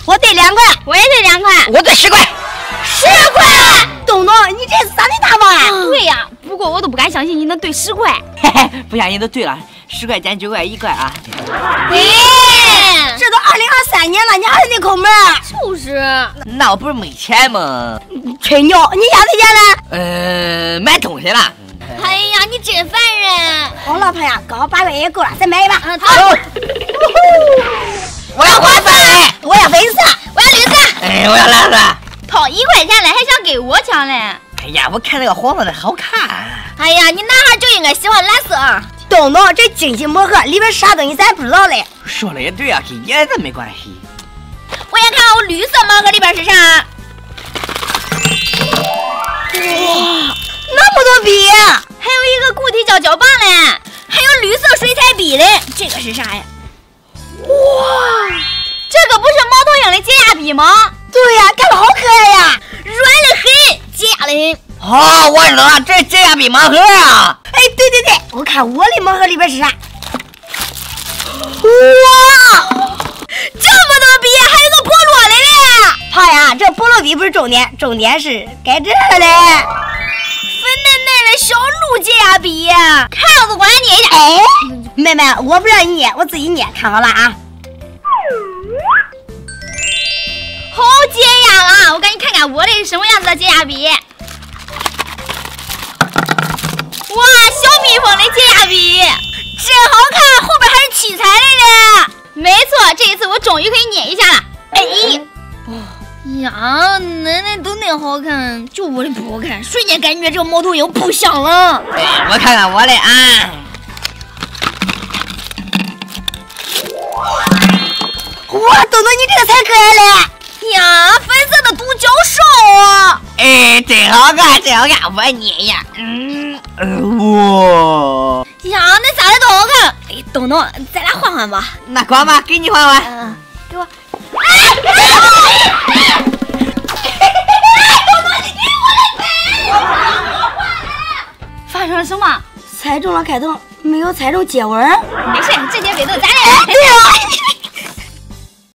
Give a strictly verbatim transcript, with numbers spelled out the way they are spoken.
我兑两块， 我也兑两块， 我兑十块， 十块。东东，你这是啥的大方啊？ 对呀，不过我都不敢相信你能兑十块。 嘿嘿，不相信都对了，十块减九块一块啊。 哎， 这都二零二三年了，你还是那口门？ 就是。 那我不是没钱吗？ 吹牛，你家的钱呢？ 呃，买东西了。 哎呀，你真烦人！ 好老婆呀，刚好八块也够了，再买一把。 啊， 好。我要黄色， 我要粉色， 我要绿色。 哎，我要蓝色。 掏一块钱来，还想给我抢嘞？ 哎呀，我看那个黄色的好看。 哎呀，你男孩就应该喜欢蓝色。 东东，这惊喜魔盒里边啥东西咱不知道嘞。 说了也对啊，跟颜色没关系。 我先看看我绿色盲盒里边是啥。 哇，那么多笔， 还有一个固体胶胶棒嘞，还有绿色水彩笔嘞。这个是啥呀？哇，这个不是猫头鹰的解压笔吗？ 对呀，看着好可爱呀， 软的很，解压的很。 哦，我知道了，这是解压笔盲盒啊！ 哎，对对对，我看我的盲盒里边是啥？哇， 这么多笔，还有个菠萝的嘞！ 胖呀，这菠萝笔不是重点，重点是该这嘞。 粉嫩嫩的小鹿解压笔，看我都管捏一下。 哎，妹妹，我不让你捏，我自己捏，看好了啊。 好解压啊！我赶紧看看我的是什么样子的解压笔。哇，小蜜蜂的解压笔真好看，后边还是七彩的嘞。没错，这一次我终于可以捏一下了。哎，呀，奶奶都那好看，就我的不好看，瞬间感觉这个猫头鹰不香了。 哎，我看看我的啊。 哇，东东你这个才可爱嘞！ 呀，粉色的独角兽。 哎，真好看，真好看，我捏一下。嗯，呃，哇。 呀，那仨的都好看。哎，东东，咱俩换换吧。 那光吧，给你换换。 嗯，给我。 哎，哎东东，你给我的粉！ 发生了什么？ 猜中了开头，没有猜中接吻。 没事，这些粉都是咱的。 对啊。